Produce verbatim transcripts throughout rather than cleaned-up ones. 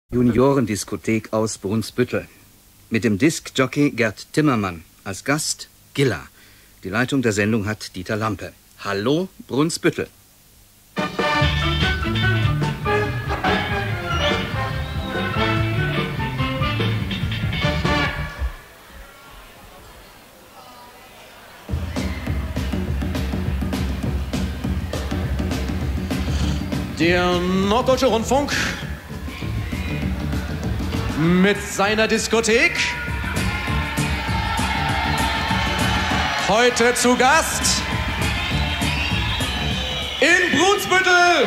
Juniorendiskothek aus Brunsbüttel. Mit dem Diskjockey Gerd Timmermann. Als Gast Gilla. Die Leitung der Sendung hat Dieter Lampe. Hallo Brunsbüttel. Der Norddeutsche Rundfunk mit seiner Diskothek. Heute zu Gast in Brunsbüttel.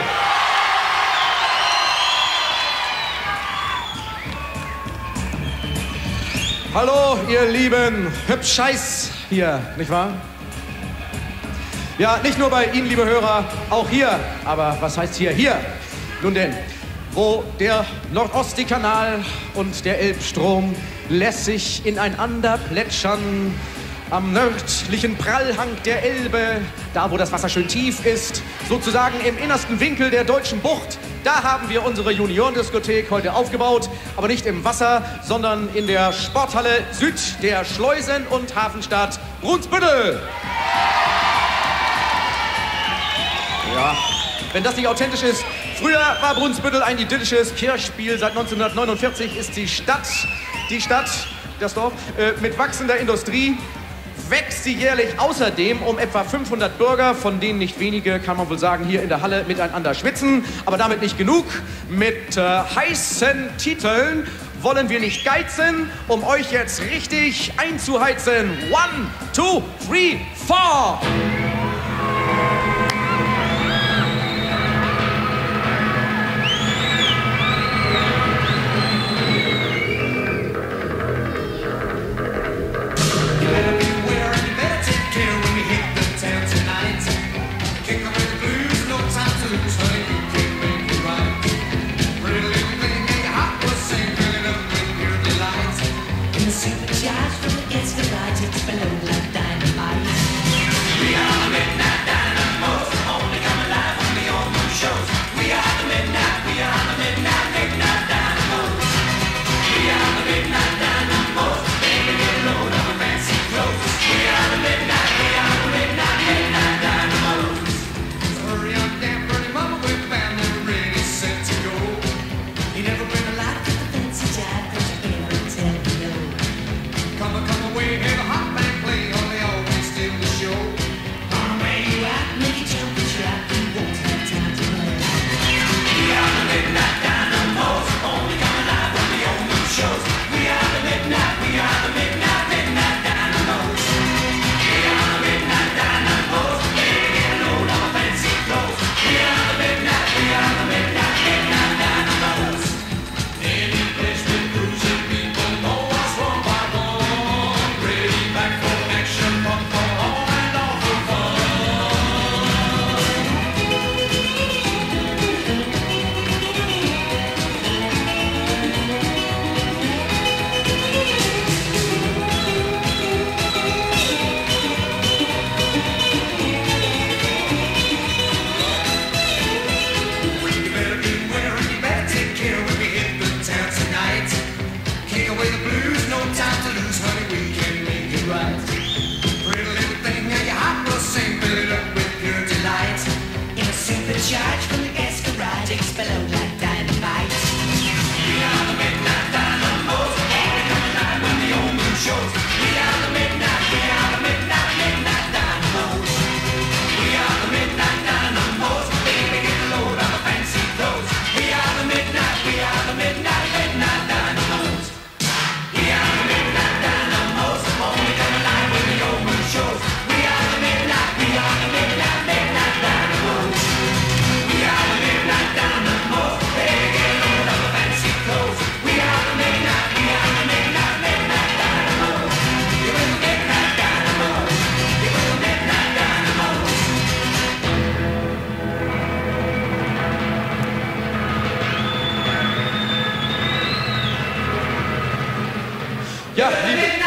Hallo, ihr lieben Hübscheiß hier, nicht wahr? Ja, nicht nur bei Ihnen, liebe Hörer, auch hier. Aber was heißt hier? Hier. Nun denn, wo der Nordostseekanal und der Elbstrom lässig ineinander plätschern, am nördlichen Prallhang der Elbe, da wo das Wasser schön tief ist, sozusagen im innersten Winkel der deutschen Bucht, da haben wir unsere Juniorendiskothek heute aufgebaut, aber nicht im Wasser, sondern in der Sporthalle Süd der Schleusen- und Hafenstadt Brunsbüttel. Ja, wenn das nicht authentisch ist. Früher war Brunsbüttel ein idyllisches Kirchspiel. Seit neunzehnhundertneunundvierzig ist die Stadt, die Stadt, das Dorf, äh, mit wachsender Industrie. Wächst sie jährlich außerdem um etwa fünfhundert Bürger, von denen nicht wenige, kann man wohl sagen, hier in der Halle miteinander schwitzen. Aber damit nicht genug. Mit äh, heißen Titeln wollen wir nicht geizen, um euch jetzt richtig einzuheizen. One, two, three, four!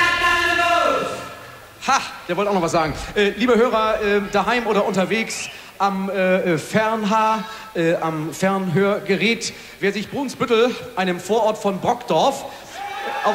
Der wollte auch noch was sagen. Äh, liebe Hörer, äh, daheim oder unterwegs, am äh, Fernhaar, äh, am Fernhörgerät. Wer sich Brunsbüttel, einem Vorort von Brockdorf, auf,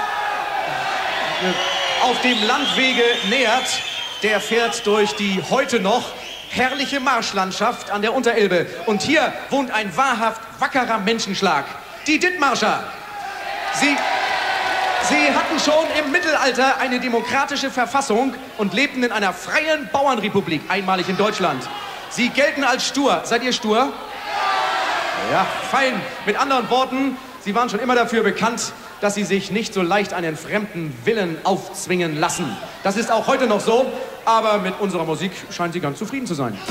äh, auf dem Landwege nähert, der fährt durch die heute noch herrliche Marschlandschaft an der Unterelbe. Und hier wohnt ein wahrhaft wackerer Menschenschlag. Die Dithmarscher. Sie, sie hatten schon im Mittelalter eine demokratische Verfassung und lebten in einer freien Bauernrepublik, einmalig in Deutschland. Sie gelten als stur. Seid ihr stur? Ja, fein. Mit anderen Worten, sie waren schon immer dafür bekannt, dass sie sich nicht so leicht einen fremden Willen aufzwingen lassen. Das ist auch heute noch so, aber mit unserer Musik scheinen sie ganz zufrieden zu sein.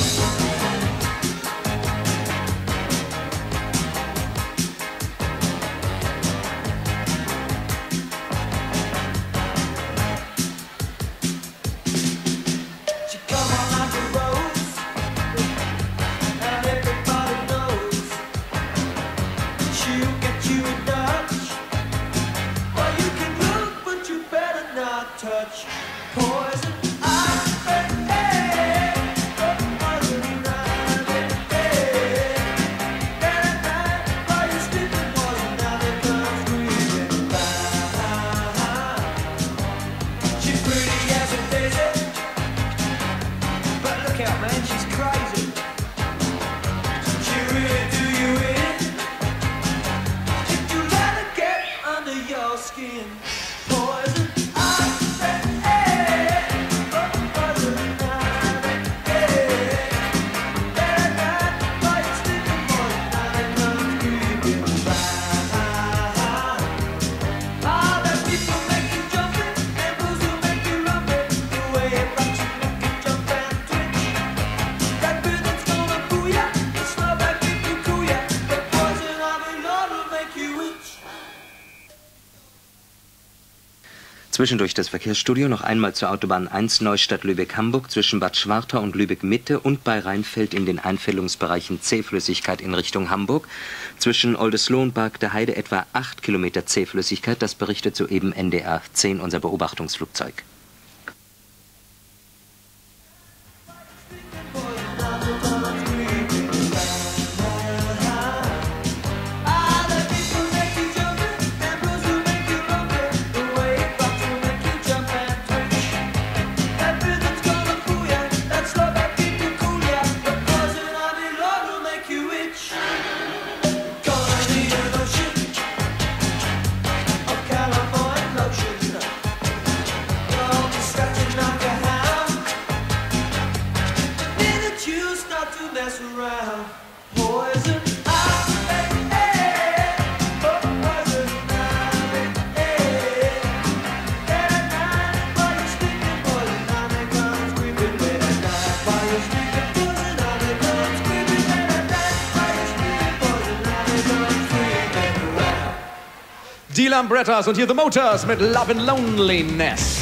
Zwischendurch das Verkehrsstudio noch einmal zur Autobahn eins Neustadt-Lübeck-Hamburg zwischen Bad Schwartau und Lübeck-Mitte und bei Rheinfeld in den Einfällungsbereichen Zähflüssigkeit in Richtung Hamburg. Zwischen Oldesloe und Bark der Heide etwa acht Kilometer Zähflüssigkeit. Das berichtet soeben N D R zehn, unser Beobachtungsflugzeug. Die Lambrettas und hier The Motors mit Love and Loneliness.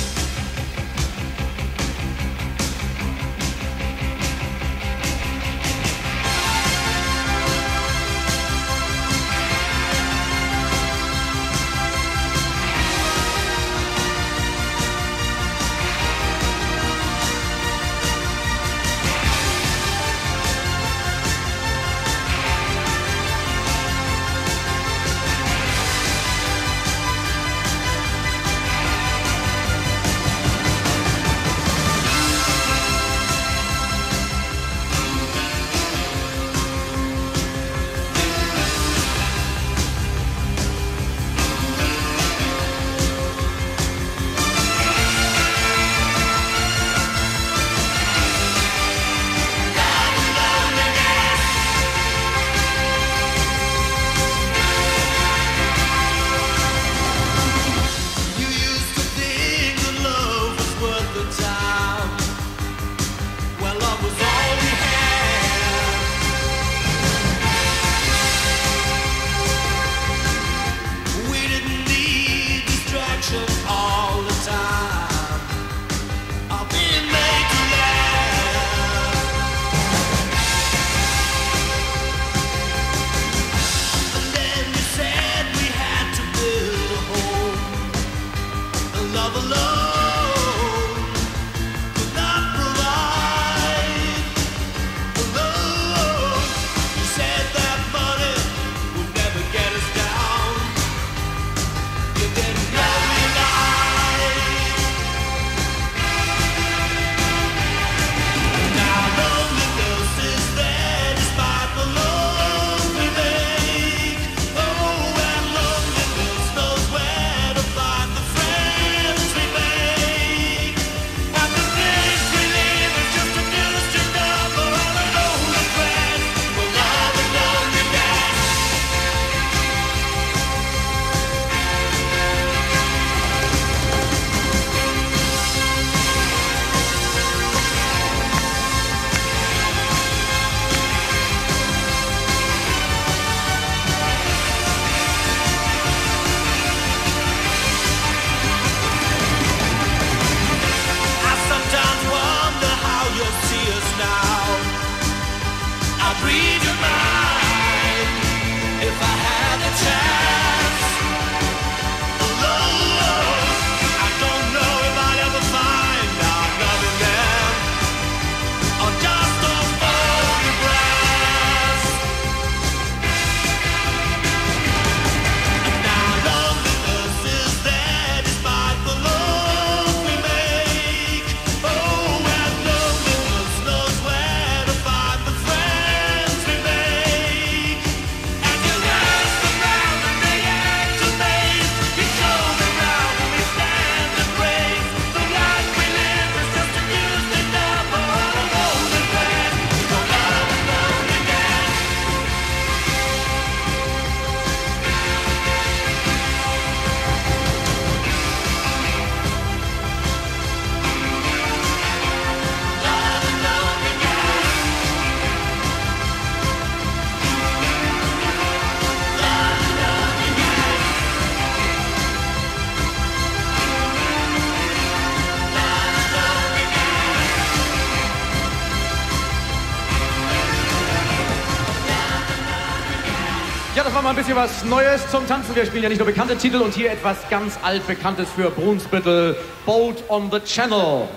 mal ein bisschen was Neues zum Tanzen. Wir spielen ja nicht nur bekannte Titel und hier etwas ganz altbekanntes für Brunsbüttel. Boat on the Channel.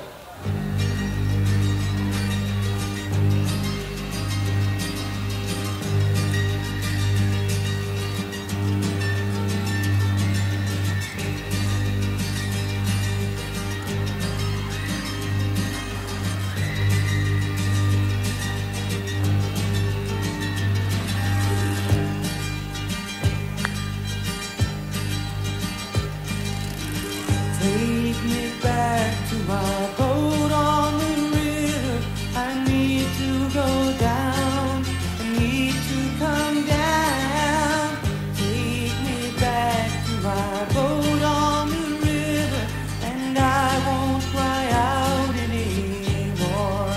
Take me back to my boat on the river. I need to go down. I need to come down. Take me back to my boat on the river, and I won't cry out anymore.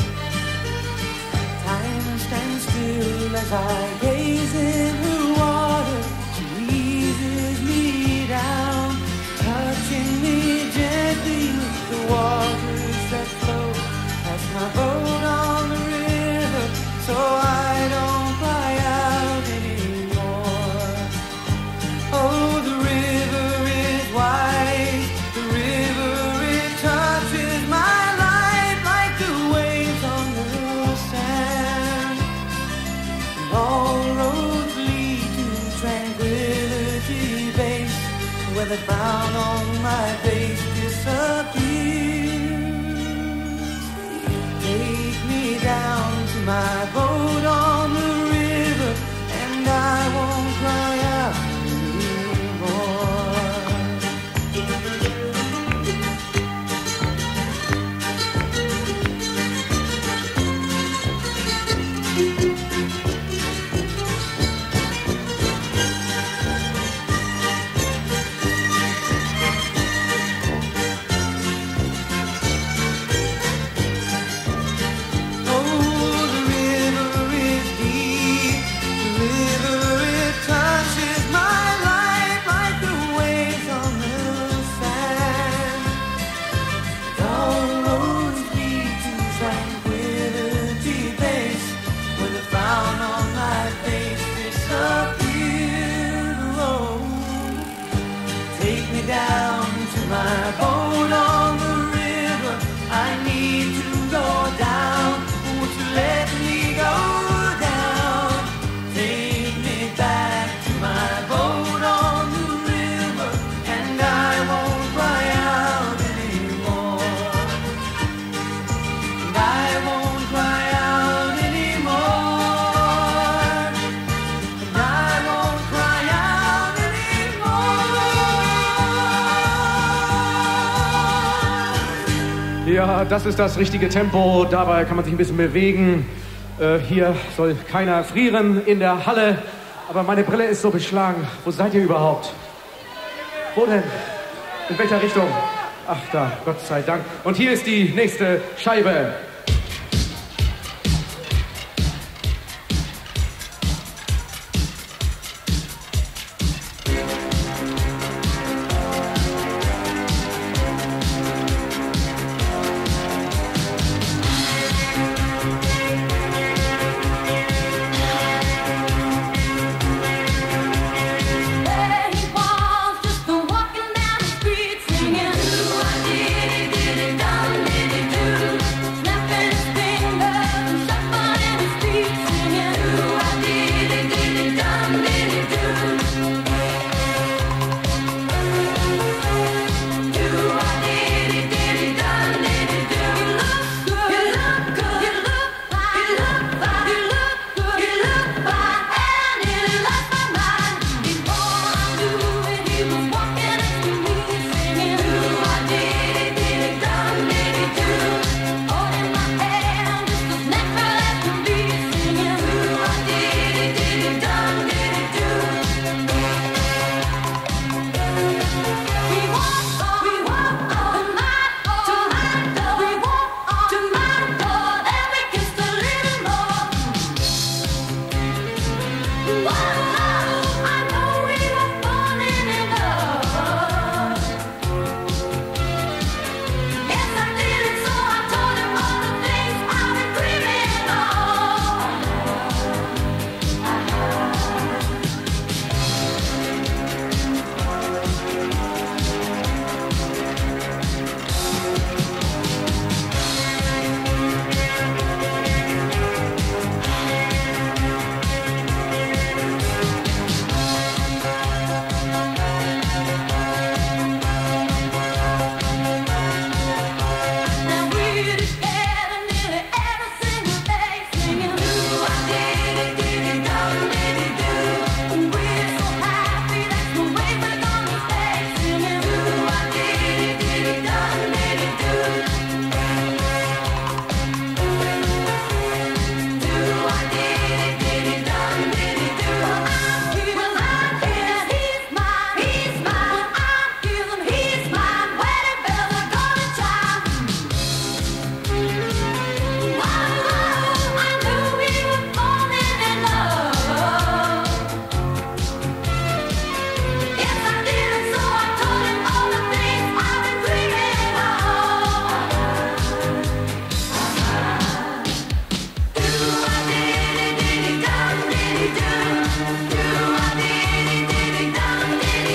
Time stands still as I gaze in her water. She eases me down, touching me gently with the waters that flow past my boat on the river, so I don't cry out anymore. Oh, the river is wide, the river, it touches my life like the waves on the sand. And all roads lead to Tranquility Base, where the frown on my face disappears. Take me down to my boat on the river, and I won't cry out anymore. Down to my boat on the river, I need to go down. Won't you let me go down? Take me back to my boat on the river, and I won't cry out anymore. And I won't cry out anymore. And I won't cry out anymore. Ja, das ist das richtige Tempo. Dabei kann man sich ein bisschen bewegen. Äh, hier soll keiner frieren in der Halle. Aber meine Brille ist so beschlagen. Wo seid ihr überhaupt? Wo denn? In welcher Richtung? Ach, da, Gott sei Dank. Und hier ist die nächste Scheibe. There he was, just a walking down the street singing, "Ooh, I did it, did it, done, did it, do."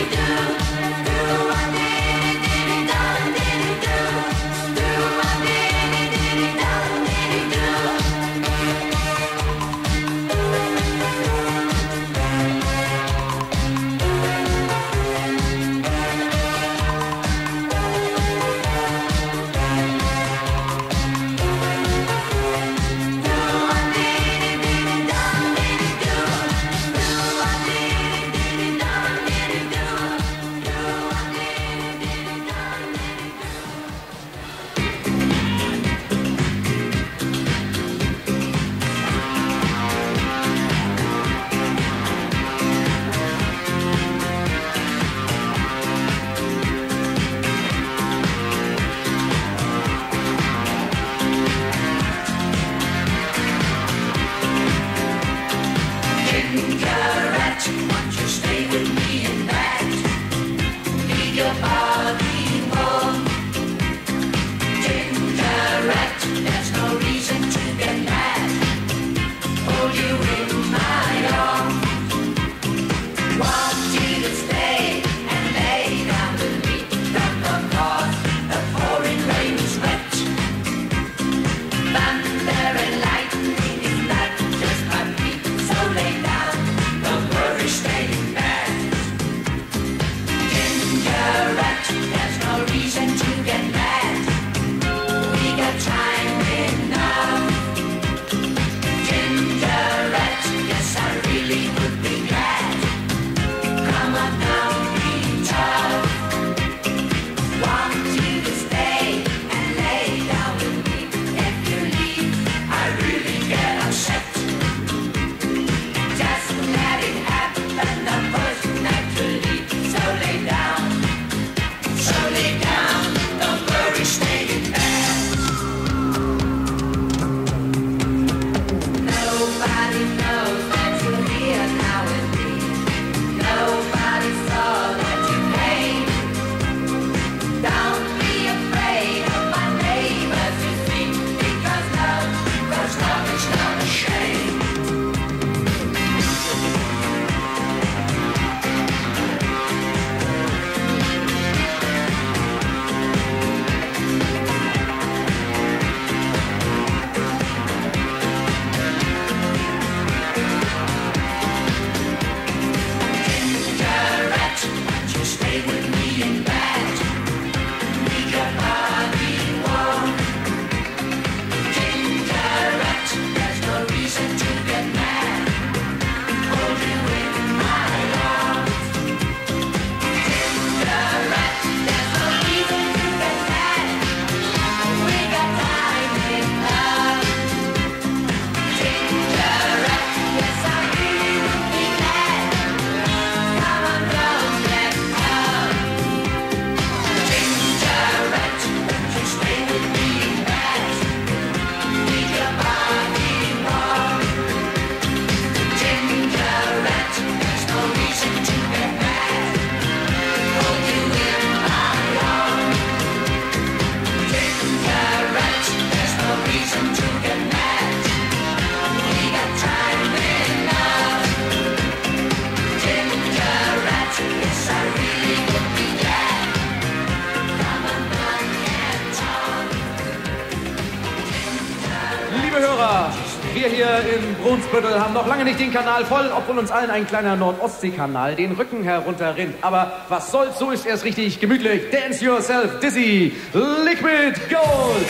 Wir hier in Brunsbüttel haben noch lange nicht den Kanal voll, obwohl uns allen ein kleiner Nord-Ostsee-Kanal den Rücken herunterrinnt. Aber was soll's, so ist erst richtig gemütlich. Dance yourself dizzy, Liquid Gold.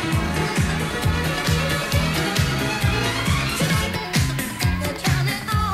They're counting on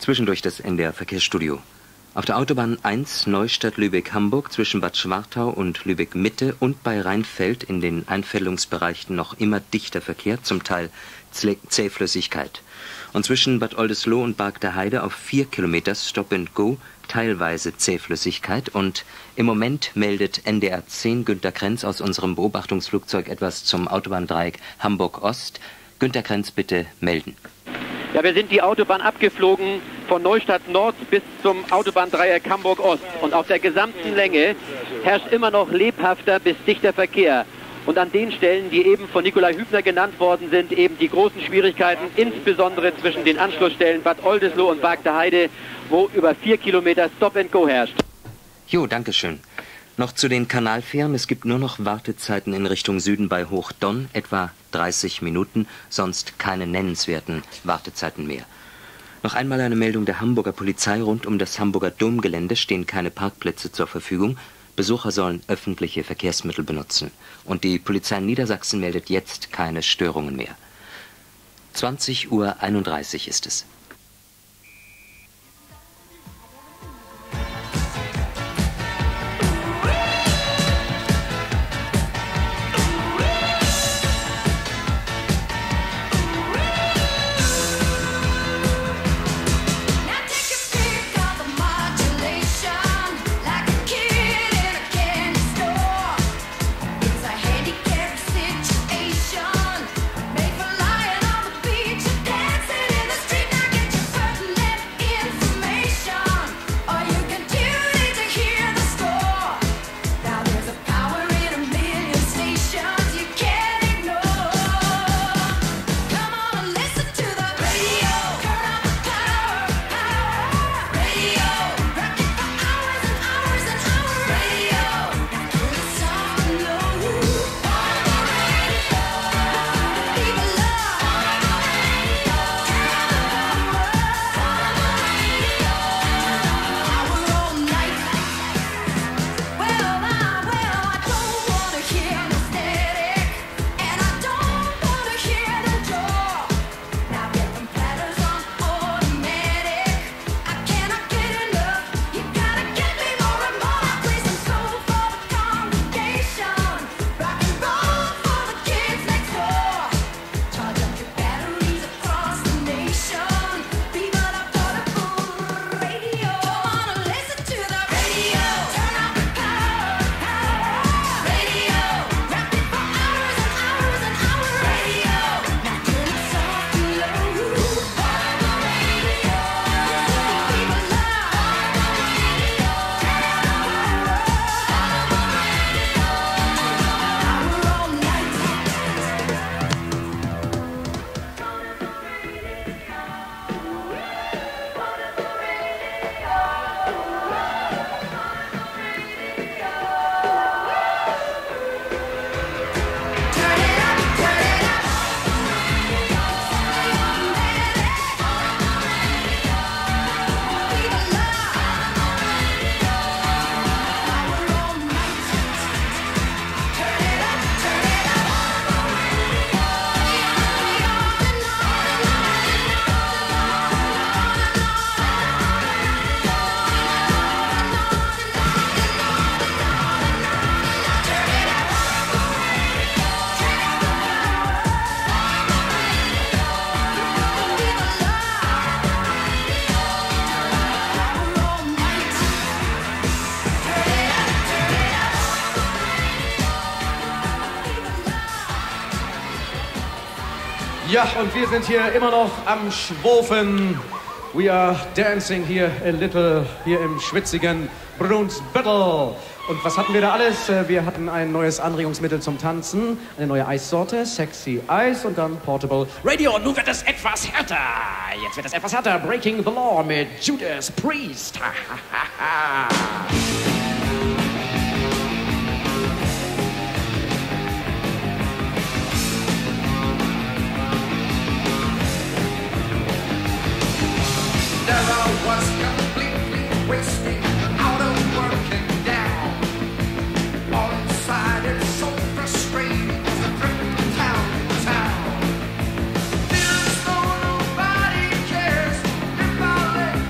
Zwischendurch das N D R Verkehrsstudio. Auf der Autobahn eins Neustadt-Lübeck-Hamburg zwischen Bad Schwartau und Lübeck-Mitte und bei Rheinfeld in den Einfällungsbereichen noch immer dichter Verkehr, zum Teil Zähflüssigkeit. Und zwischen Bad Oldesloe und Barg der Heide auf vier Kilometer Stop and Go teilweise Zähflüssigkeit. Und im Moment meldet N D R zehn Günter Krenz aus unserem Beobachtungsflugzeug etwas zum Autobahndreieck Hamburg-Ost. Günter Krenz, bitte melden. Ja, wir sind die Autobahn abgeflogen von Neustadt Nord bis zum Autobahndreieck Hamburg-Ost. Und auf der gesamten Länge herrscht immer noch lebhafter bis dichter Verkehr. Und an den Stellen, die eben von Nikolai Hübner genannt worden sind, eben die großen Schwierigkeiten, insbesondere zwischen den Anschlussstellen Bad Oldesloe und Barg der Heide, wo über vier Kilometer Stop and Go herrscht. Jo, danke schön. Noch zu den Kanalfähren. Es gibt nur noch Wartezeiten in Richtung Süden bei Hochdonn, etwa dreißig Minuten, sonst keine nennenswerten Wartezeiten mehr. Noch einmal eine Meldung der Hamburger Polizei. Rund um das Hamburger Domgelände stehen keine Parkplätze zur Verfügung. Besucher sollen öffentliche Verkehrsmittel benutzen. Und die Polizei Niedersachsen meldet jetzt keine Störungen mehr. zwanzig Uhr einunddreißig ist es. Ja, und wir sind hier immer noch am Schwofen. We are dancing here a little, hier im schwitzigen Brunsbüttel. Und was hatten wir da alles? Wir hatten ein neues Anregungsmittel zum Tanzen, eine neue Eissorte, Sexy Ice und dann Portable Radio. Und nun wird es etwas härter. Jetzt wird es etwas härter. Breaking the Law mit Judas Priest. Never was completely wasted, out of working down. All inside it's so frustrating, it's a crippled town in town. Feels though nobody cares if I let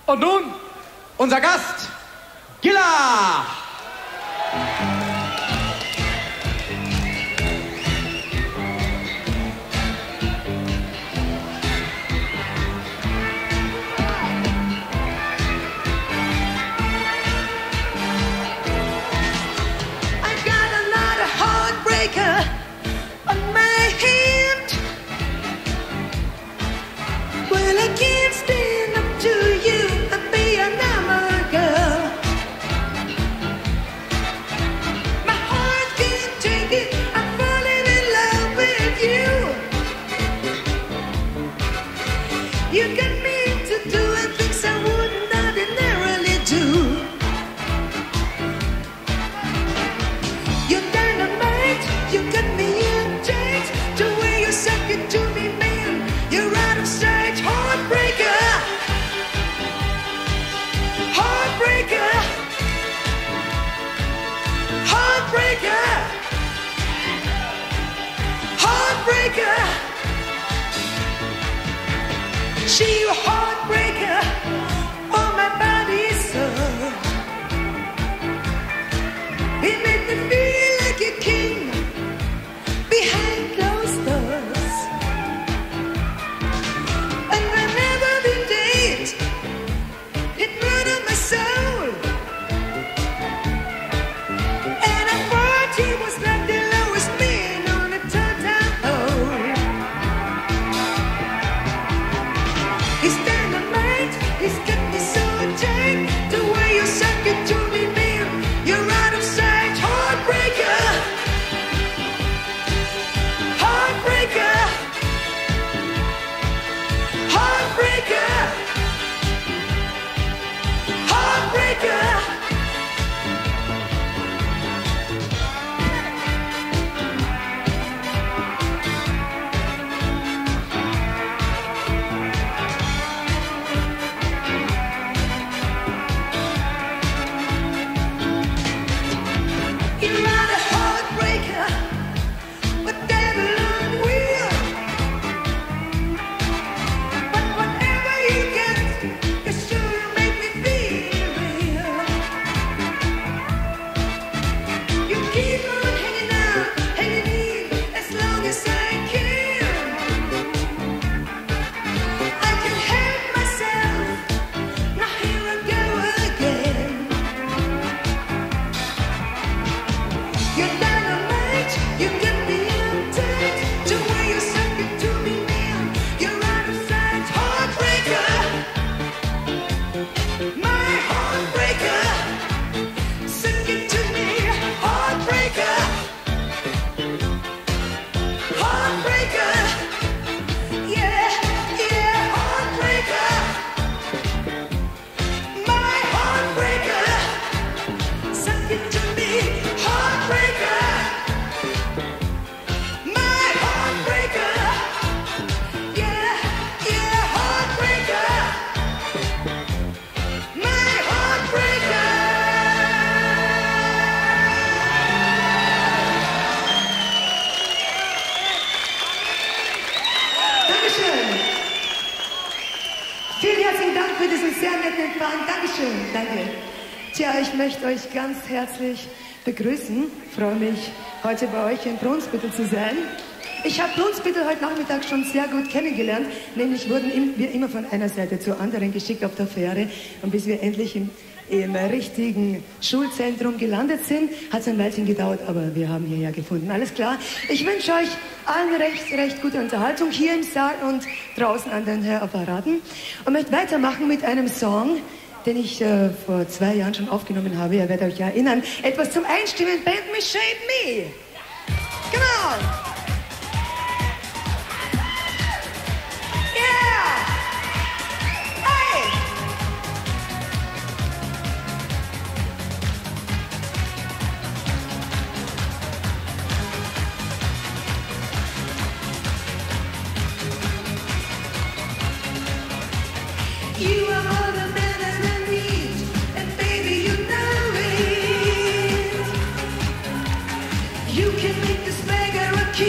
Und nun unser Gast, Gilla! On my hand, well, I can't stand up to you and be a normal girl. My heart can't take it. I'm falling in love with you. You got me to doing things I wouldn't ordinarily do. You're dynamite. You got me in chains. The way you suck it to me, man. You're out of sight. Heartbreaker. Heartbreaker. Heartbreaker. Heartbreaker. She a heartbreaker. Oh, my body so. It made me feel like a king behind closed doors. And whenever we date, it murdered my soul. And I thought he was like the lowest man on a totem pole. He's dynamite, he's got me so tight. The way you suck it to me, man, you're out of sight. Heartbreaker. Heartbreaker. Heartbreaker. Heartbreaker. You're not a heartbreaker, but devil on wheel. But whatever you get, you sure make me feel real. You keep on hanging out, hanging in as long as I can. I can help myself. Now here I go again. You're dynamite, you get me uptight. The way you suck it to me, man, you're out of sight. Heartbreaker, my heartbreaker. Suck it to me, heartbreaker. Heartbreaker, yeah, yeah, heartbreaker. My heartbreaker. Suck it to me, heartbreaker. My heartbreaker. Yeah, yeah, heartbreaker. My heartbreaker. Dankeschön. Vielen herzlichen Dank für diesen sehr netten Empfang. Dankeschön. Danke. Tja, ich möchte euch ganz herzlich begrüßen. Ich freue mich, heute bei euch in Brunsbüttel zu sein. Ich habe Brunsbüttel heute Nachmittag schon sehr gut kennengelernt. Nämlich wurden im- wir immer von einer Seite zur anderen geschickt auf der Fähre. Und bis wir endlich im, im richtigen Schulzentrum gelandet sind, hat es ein Weilchen gedauert, aber wir haben hierher gefunden. Alles klar. Ich wünsche euch allen recht, recht gute Unterhaltung hier im Saal und draußen an den Hörapparaten. Und möchte weitermachen mit einem Song, den ich äh, vor zwei Jahren schon aufgenommen habe. Ihr werdet euch ja erinnern. Etwas zum Einstimmen. Band Me, Shade Me. Come on. Yeah. Hey. You are all the man that I need, and baby, you know it. You can make this beggar a king.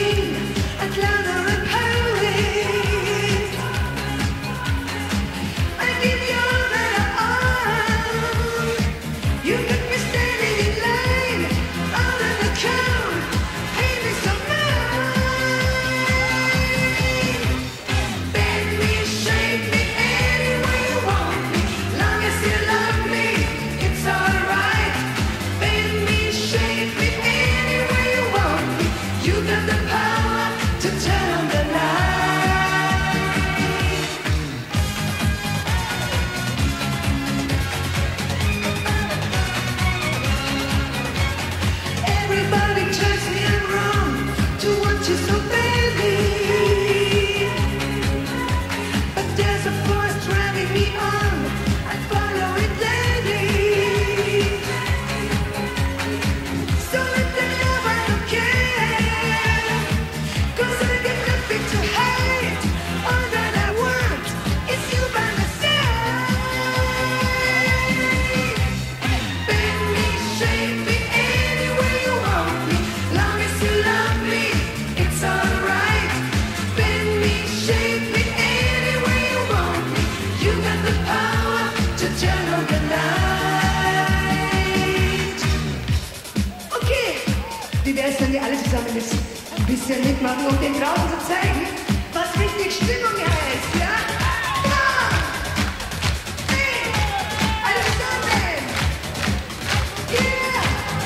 Wie wär's, wenn wir alle zusammen jetzt ein bisschen mitmachen, um den draußen zu zeigen, was richtig Stimmung heißt, ja? Komm! Hey! Alle zusammen! Yeah!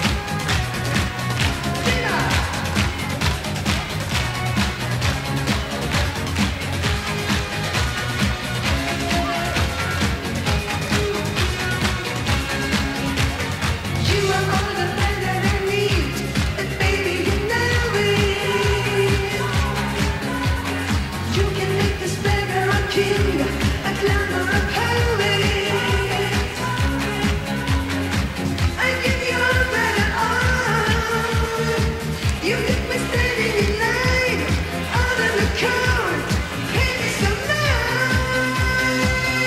Prima! You are all the man that I need, and baby you know it. You can make this beggar a king, a glamour a poet. I give you all that I own. You leave me standing in line, out in the cold. Pay me some love.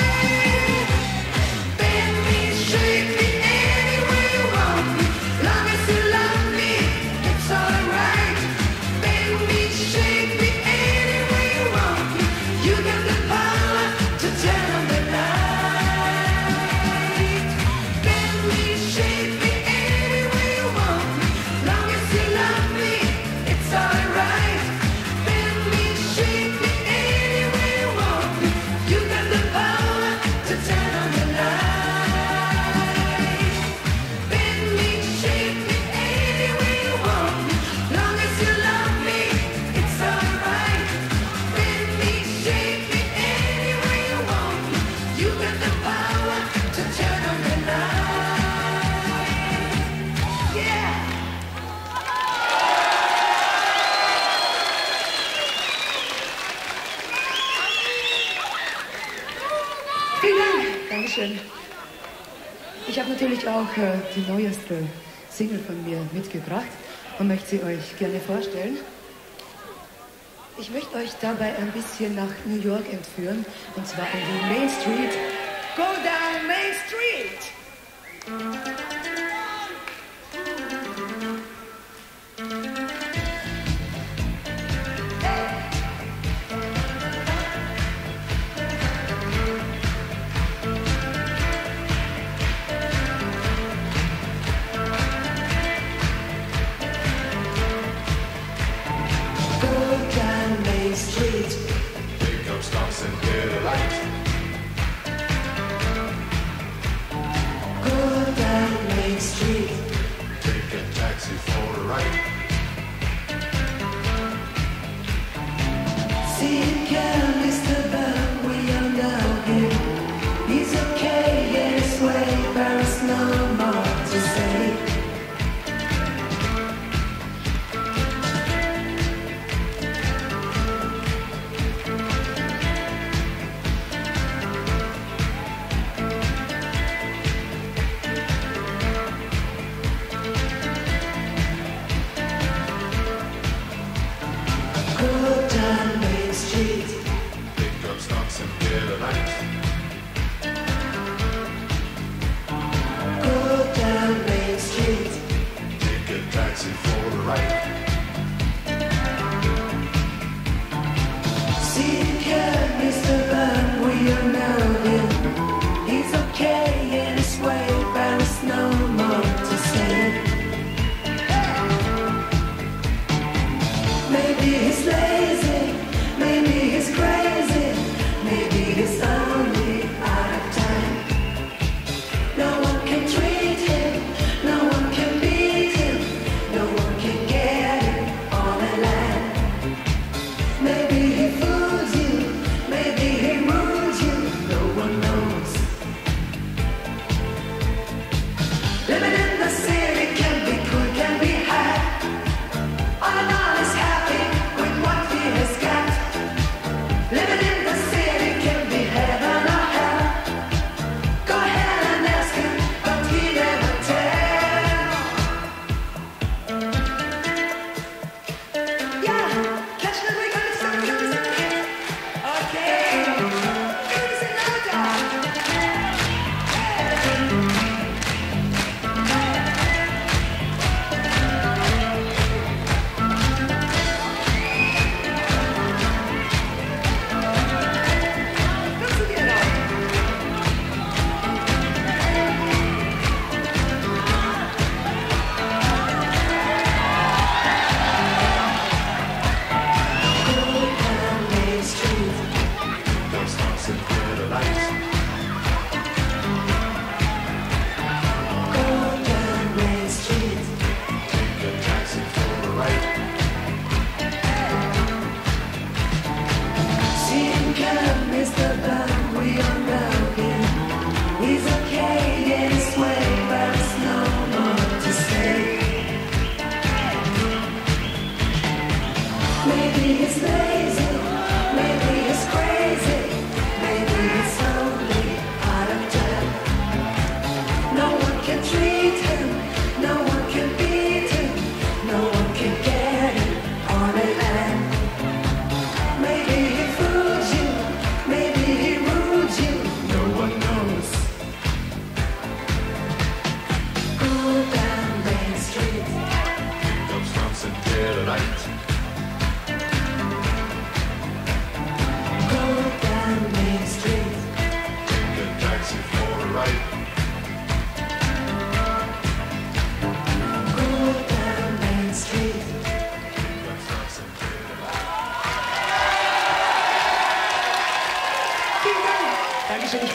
Bend me, shake me any way you want me. Long as you love me, it's alright. Bend me, shake me any way you want me. You got the power to turn on the light. Bend me, shake me any way you want me. Long as you love me, it's alright. Bend me, shake me any way you want me. You got the power to turn on the light. Bend me, shake me any way you want me. Long as you love me, it's alright. Bend me, shake me any way you want me. You got the power to turn on the light. Yeah. Vielen Dank. Dankeschön. Ich habe natürlich auch äh, die neueste Single von mir mitgebracht und möchte sie euch gerne vorstellen. Ich möchte euch dabei ein bisschen nach New York entführen, und zwar an die Main Street. Go down Main Street! Go down Main Street. Pick up stocks and get a light. Go down Main Street. Take a taxi for a ride. See him come, Mister Bum, we all know him. He's okay in his way, there's no more to say. Go down Main Street. Pick up stocks and get a light. Go down Main Street. Take a taxi for a ride. See him come, Mister Bum, we all know him. He's okay in his way, there's no more to say. Maybe he's lazy, maybe he's crazy, maybe he's only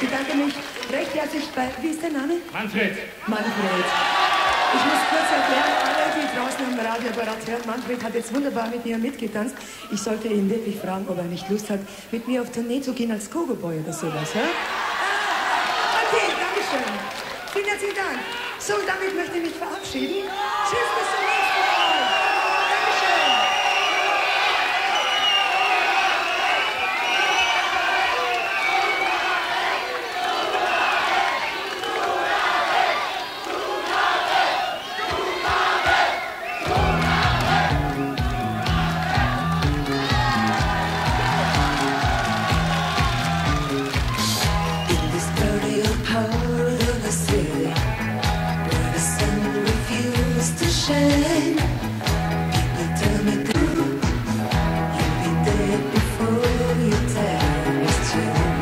bedanke mich recht herzlich bei, wie ist der Name? Manfred. Manfred. Ich muss kurz erklären, alle, die draußen am Radioapparat hören, Manfred hat jetzt wunderbar mit mir mitgetanzt. Ich sollte ihn wirklich fragen, ob er nicht Lust hat, mit mir auf Tournee zu gehen als Gogo-Boy oder sowas, ja? Okay, danke schön. Vielen herzlichen Dank. So, damit möchte ich mich verabschieden. Tschüss, bis zum nächsten Mal. Dankeschön. In this dirty old part of the city, where the sun refused to shine, people tell me that you'll be dead before your time is through.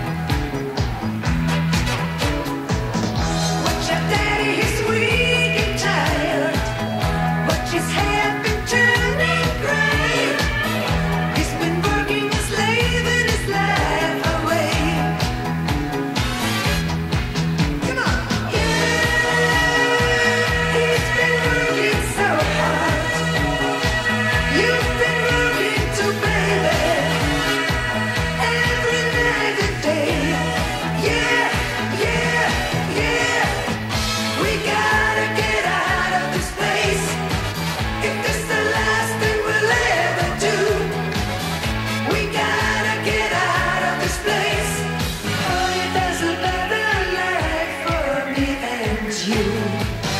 Watch your daddy, he's weak and tired. Watch his hair been turning gray. He's been working a slave in his life away. Come on. Yeah, he's been working so hard. You've been working too, baby. Every night and day. Yeah, yeah, yeah. We gotta get out of this place. If this is the last thing we'll ever do, we gotta get out of this place. Oh, there's a better life for me and you.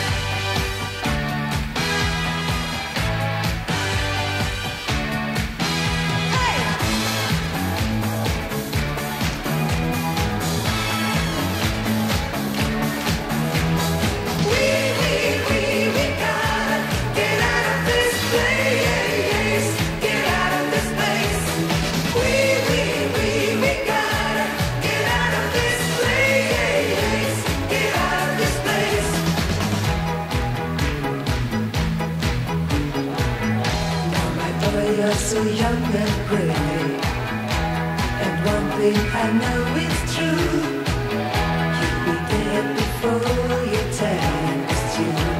We, we, we, we gotta get out of this place. Get out of this place. We, we, we, we gotta get out of this place. Get out of this place. Now, my boy, you're so young and pretty, and one thing I know is true. You'll be dead before your time is through.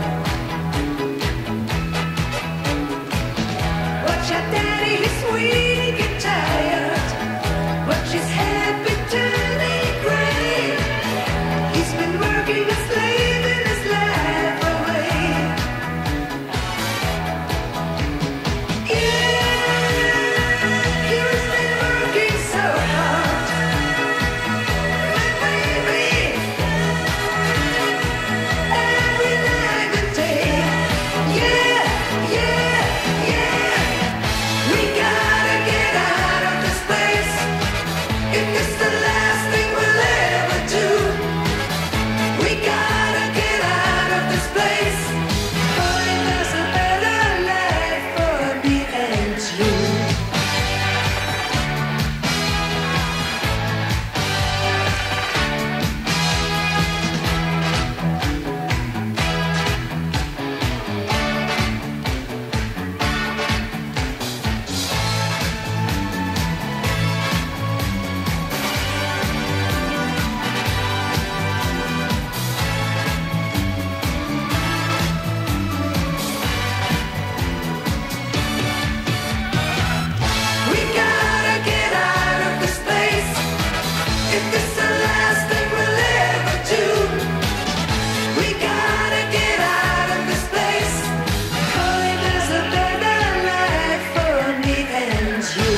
Watch your daddy, he's weak and tired. Watch his head be turning gray. He's been working a slave in his life away. Yeah, he's been working so hard. My baby, every night and day. Yeah, yeah, yeah. We gotta get out of this place. If this is the last thing we'll ever do, we gotta get out of this place. Oh, there's a better life for me and you. We gotta get out of this place. If this is the last thing we'll ever do, we gotta get out of this place. Oh, there's a better life for me and you.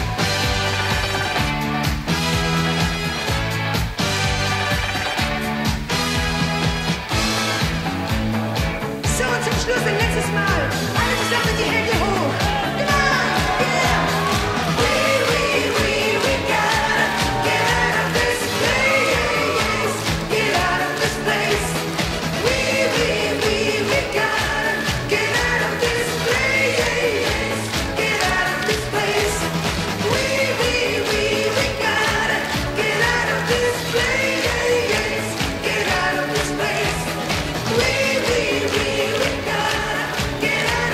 So, und zum Schluss ein letztes Mal. Alle zusammen die Hände hoch. Come on, yeah. We, we, we, we gotta get out of this place. Get out of this place. We, we, we, we gotta get out of this place. Get out of this place. We, we, we, we gotta get out of this place. Get out of this place. We, we, we, we gotta get out.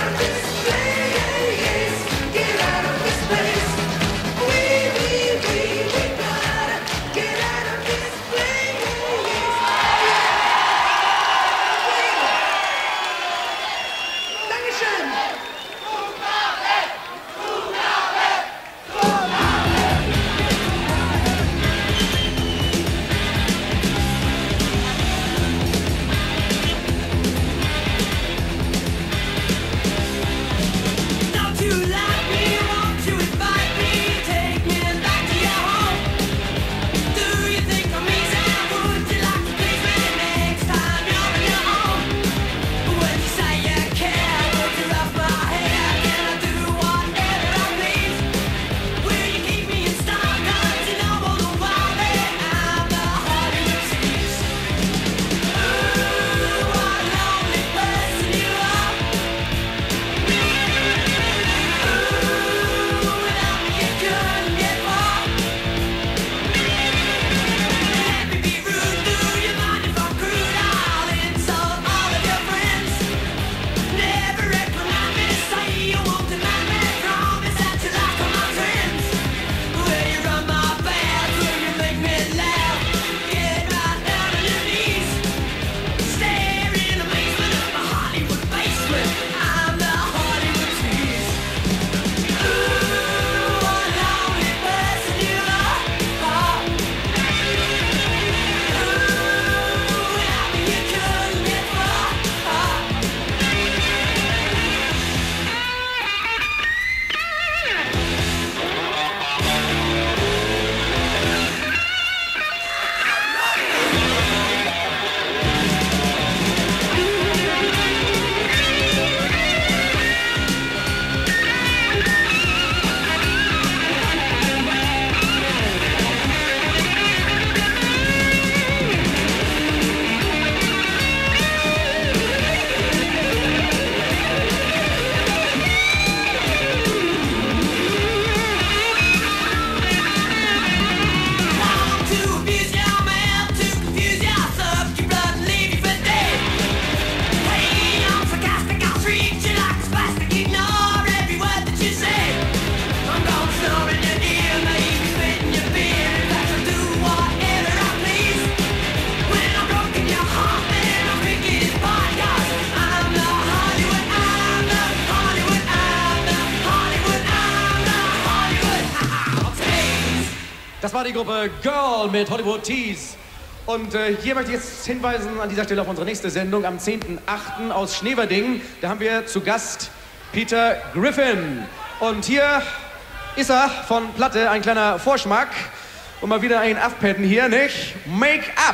war die Gruppe Girl mit Hollywood Tees. Und äh, hier möchte ich jetzt hinweisen an dieser Stelle auf unsere nächste Sendung am zehnten achten aus Schneverding. Da haben wir zu Gast Peter Griffin. Und hier ist er von Platte, ein kleiner Vorschmack. Und mal wieder ein Aufpetten hier, nicht? Make Up!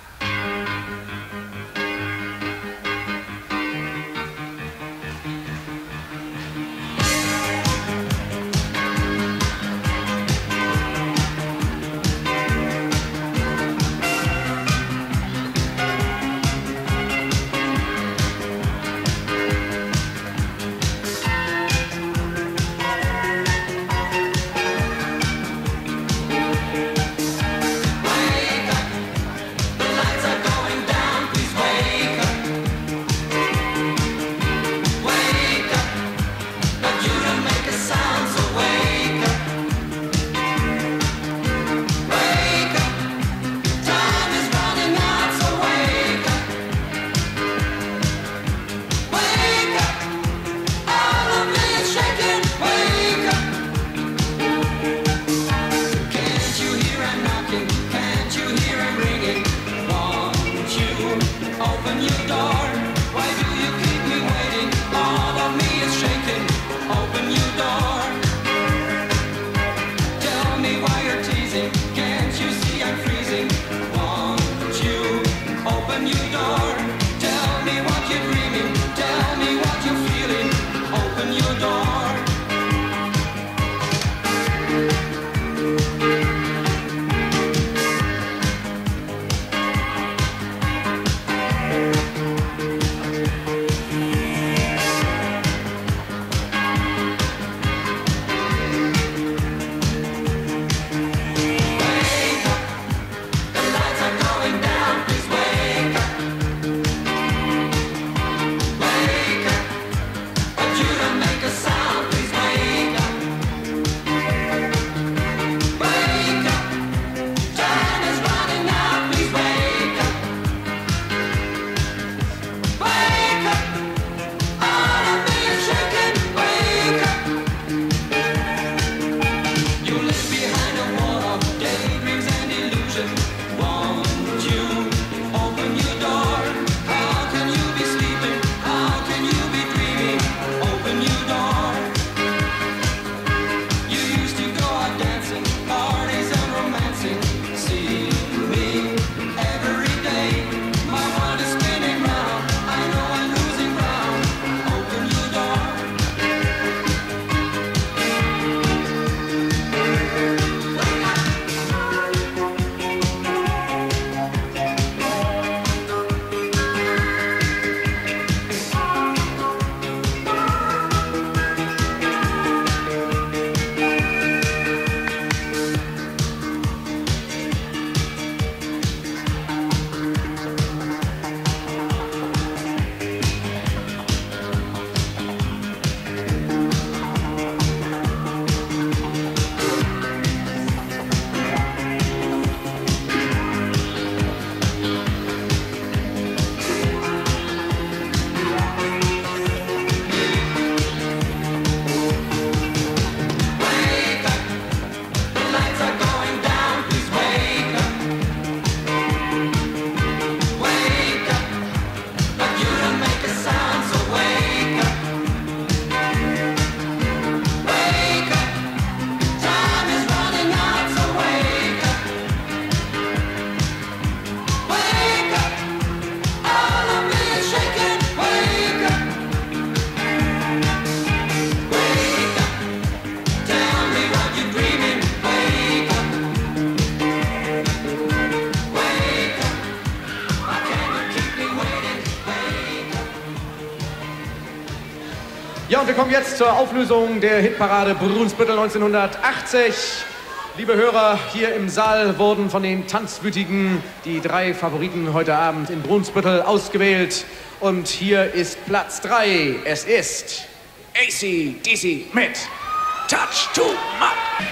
Ja, und wir kommen jetzt zur Auflösung der Hitparade Brunsbüttel neunzehnhundertachtzig. Liebe Hörer, hier im Saal wurden von den Tanzwütigen die drei Favoriten heute Abend in Brunsbüttel ausgewählt. Und hier ist Platz drei. Es ist A C D C mit Touch to Mud.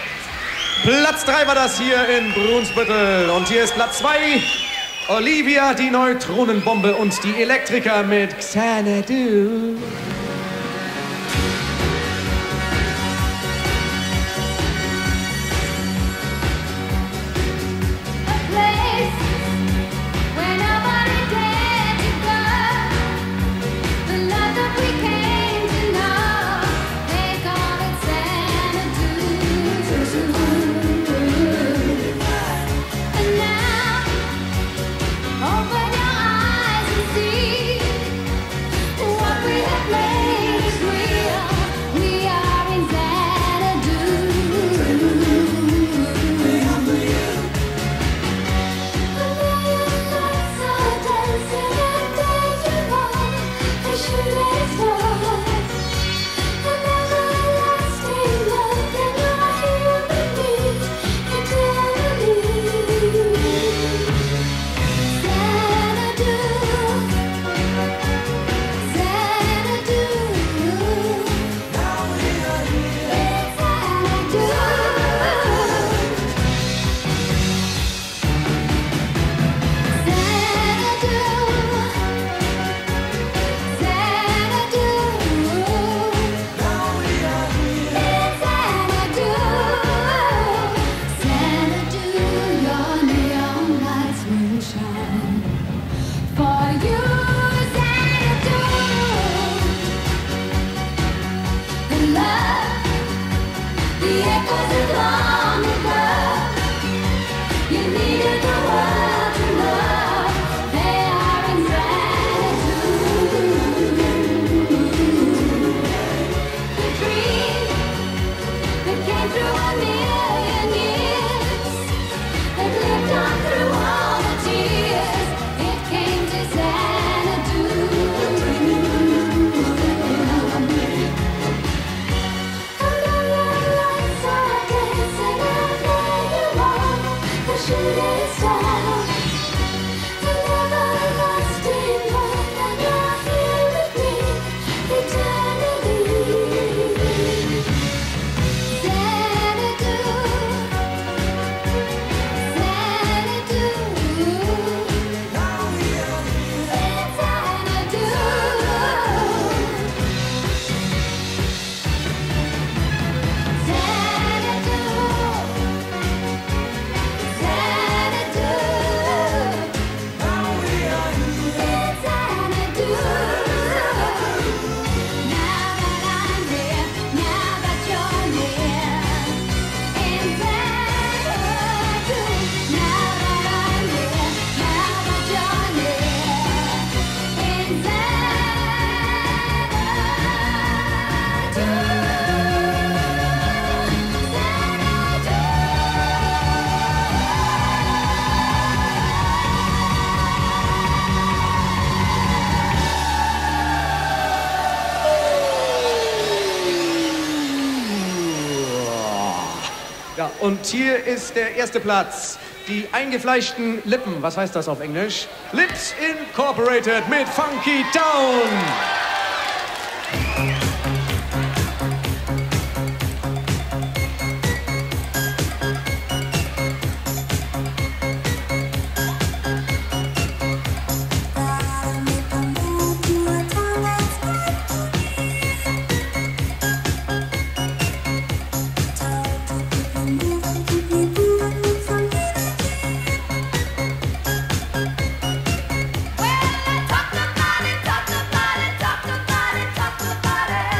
Platz drei war das hier in Brunsbüttel. Und hier ist Platz zwei. Olivia, die Neutronenbombe und die Elektriker mit Xanadu. Ja, und hier ist der erste Platz. Die eingefleischten Lippen. Was heißt das auf Englisch? Lips Incorporated mit Funky Town. Talk about it, talk about it, talk about it.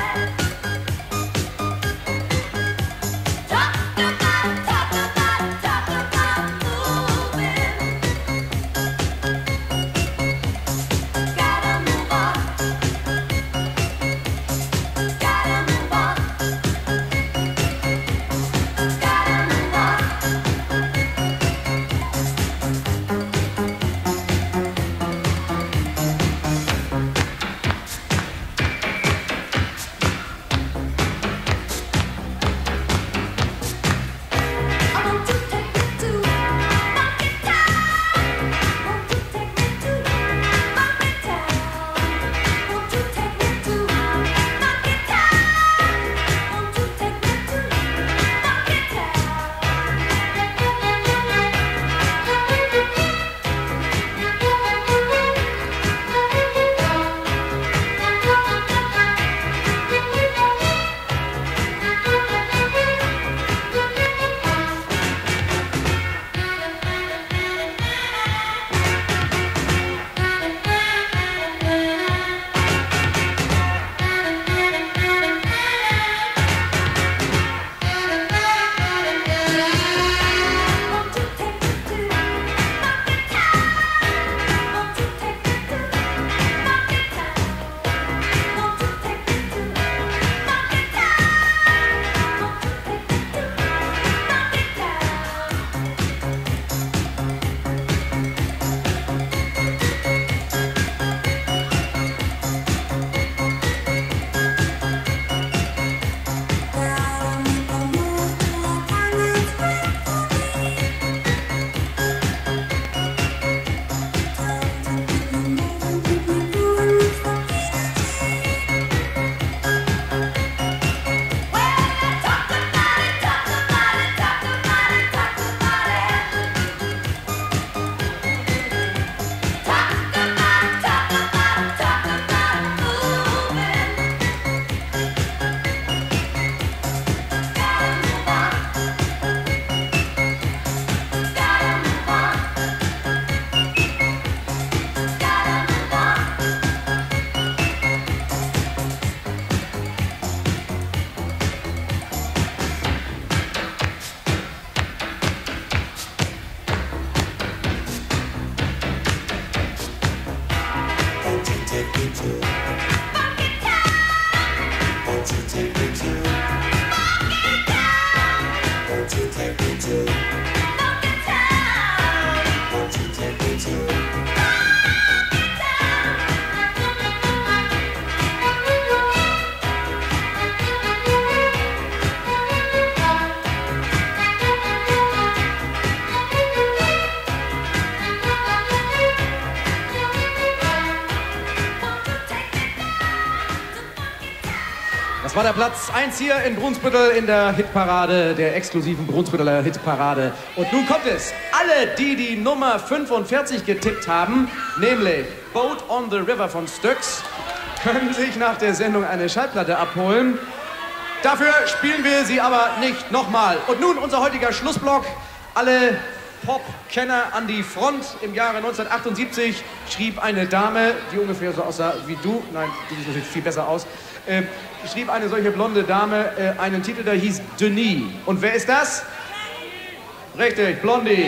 Das war der Platz eins hier in Brunsbüttel in der Hitparade, der exklusiven Brunsbütteler Hitparade. Und nun kommt es. Alle, die die Nummer fünfundvierzig getippt haben, nämlich Boat on the River von Styx, können sich nach der Sendung eine Schallplatte abholen. Dafür spielen wir sie aber nicht nochmal. Und nun unser heutiger Schlussblock. Alle Pop-Kenner an die Front. Im Jahre neunzehnhundertachtundsiebzig schrieb eine Dame, die ungefähr so aussah wie du, nein, du siehst natürlich viel besser aus, äh, schrieb eine solche blonde Dame äh, einen Titel, der hieß Denis. Und wer ist das? Richtig, Blondie.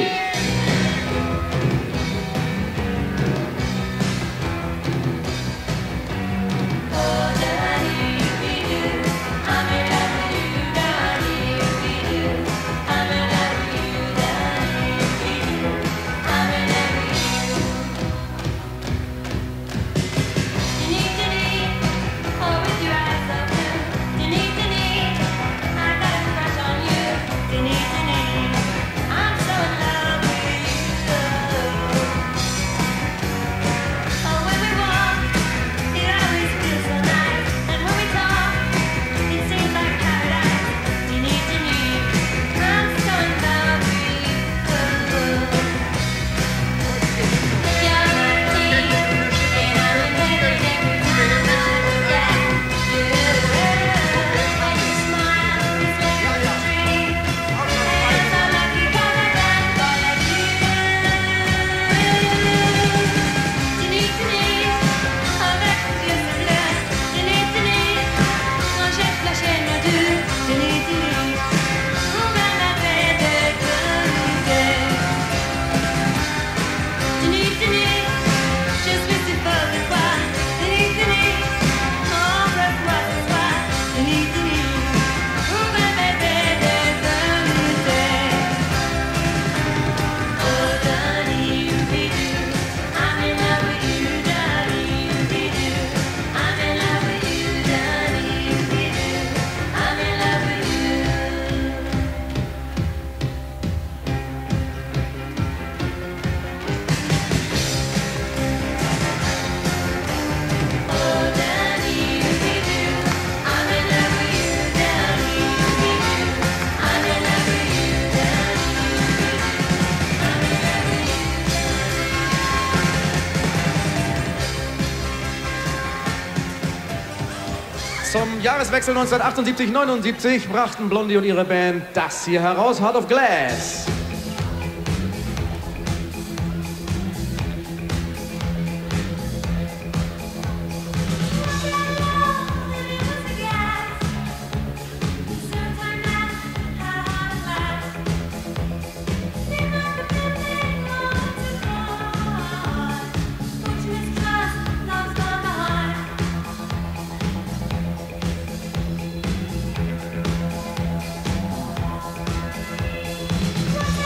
Zum Jahreswechsel neunzehnhundertachtundsiebzig neunundsiebzig brachten Blondie und ihre Band das hier heraus, Heart of Glass. What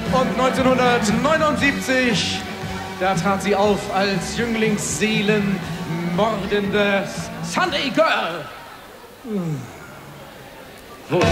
Und neunzehnhundertneunundsiebzig, da trat sie auf als Jünglingsseelenmordende Sunday Girl. Hm. Wo?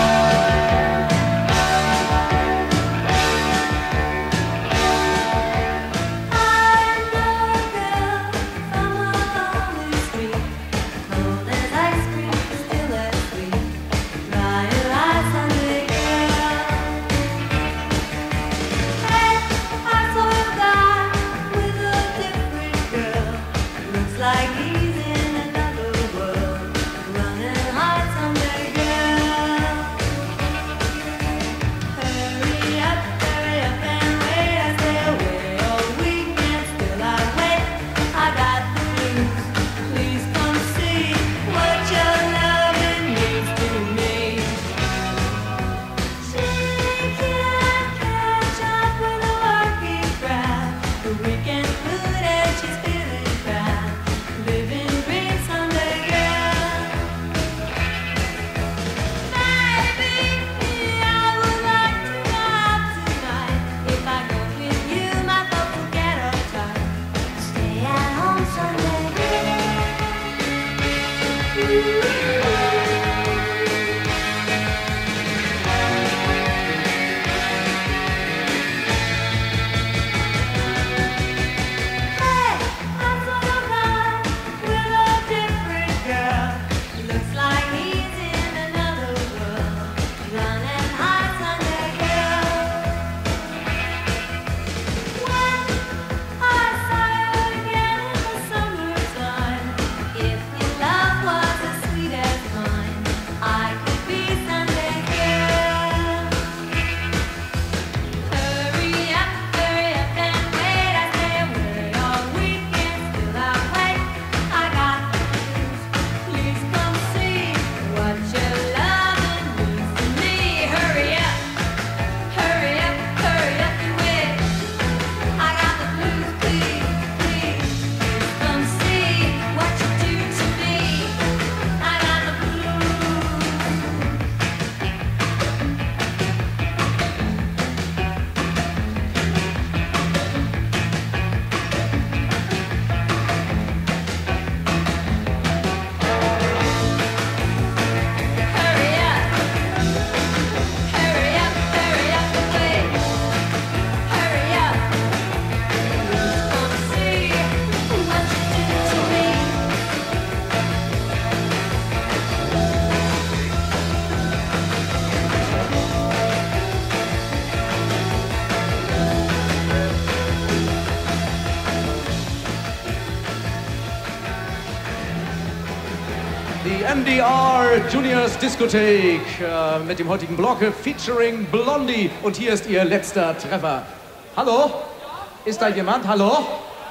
M D R Juniors Diskothek äh, mit dem heutigen Block featuring Blondie. Und hier ist ihr letzter Treffer. Hallo? Ist da jemand? Hallo?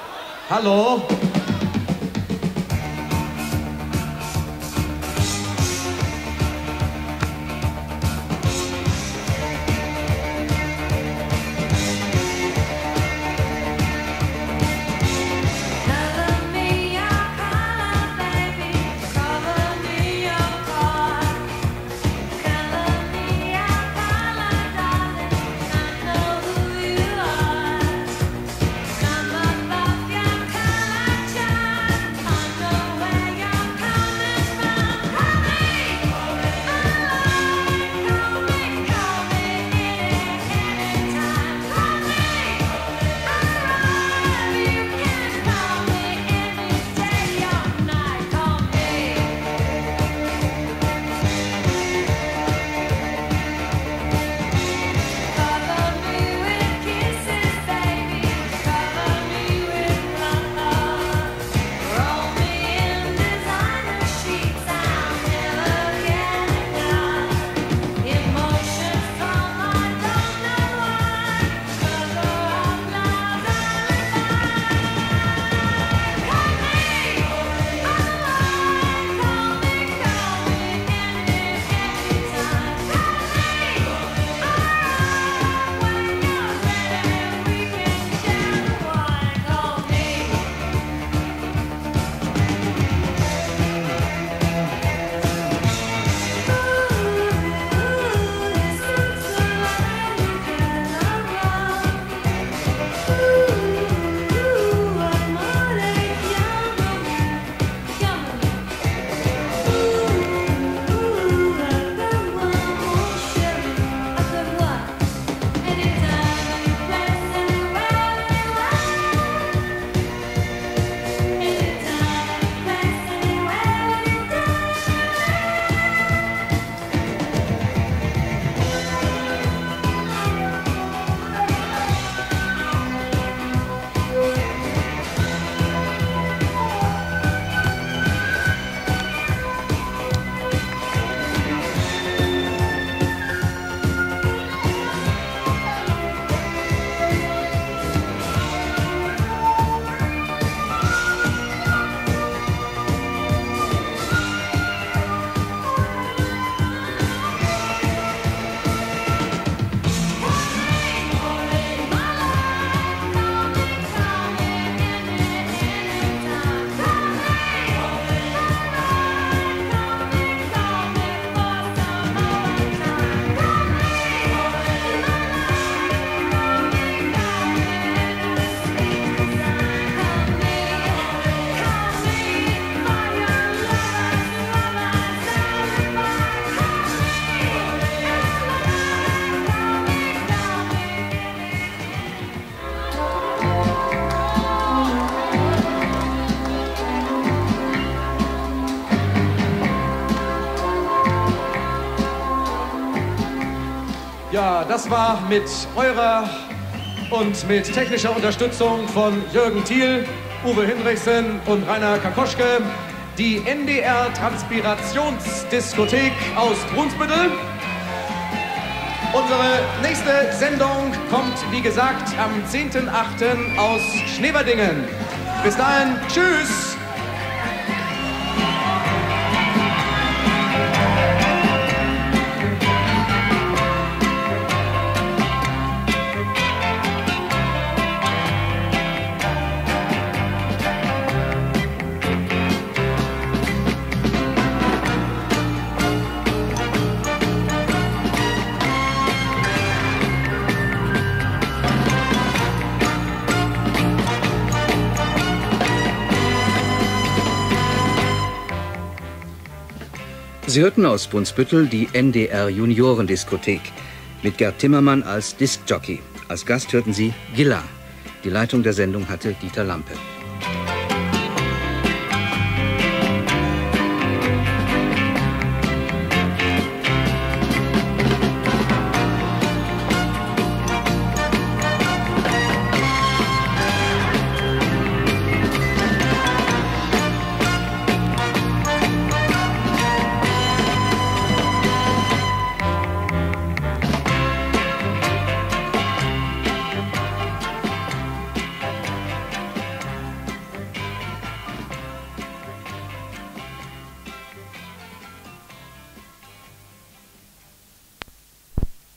Hallo? Come above your color. das war mit eurer und mit technischer Unterstützung von Jürgen Thiel, Uwe Hinrichsen und Rainer Kakoschke die N D R-Transpirationsdiskothek aus Brunsbüttel. Unsere nächste Sendung kommt, wie gesagt, am zehnten achten aus Schneverdingen. Bis dahin, tschüss! Sie hörten aus Brunsbüttel die N D R Juniorendiskothek mit Gerd Timmermann als Diskjockey. Als Gast hörten Sie Gilla. Die Leitung der Sendung hatte Dieter Lampe.